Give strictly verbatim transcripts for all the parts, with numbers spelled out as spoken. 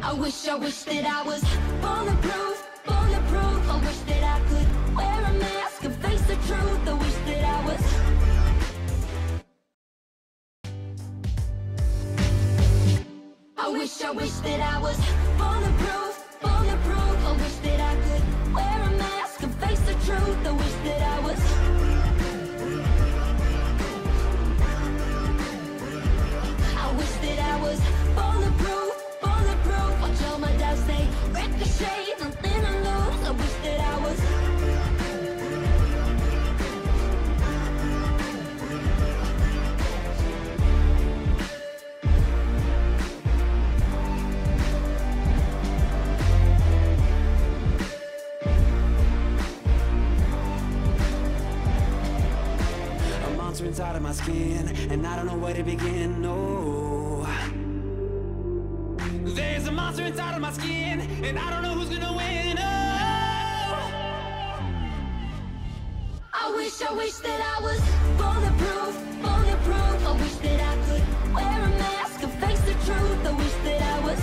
I wish, I wish that I was bulletproof, bulletproof. I wish that I could wear a mask and face the truth. I wish that I was. I wish, I wish that I was bulletproof, bulletproof. I wish that I could wear a mask and face the truth. I wish that I was. I wish that I was bulletproof, bulletproof. Watch all my doubts, they ricochet, nothing to lose. I wish that I was. Inside of my skin, and I don't know where to begin, no. There's a monster inside of my skin, and I don't know who's gonna win, oh. I wish, I wish that I was bulletproof, bulletproof. I wish that I could wear a mask and face the truth. I wish that I was.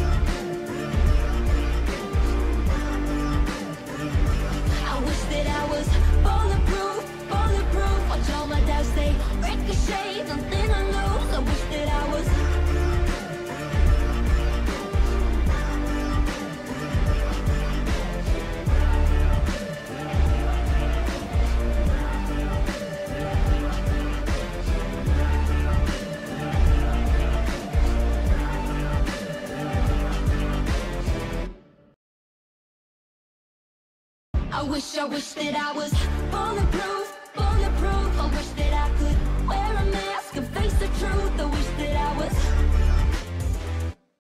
I wish that I was bulletproof, bulletproof. Watch all my doubts, they ricochet, nothing to lose. I wish that I was. I wish, I wish that I was bulletproof.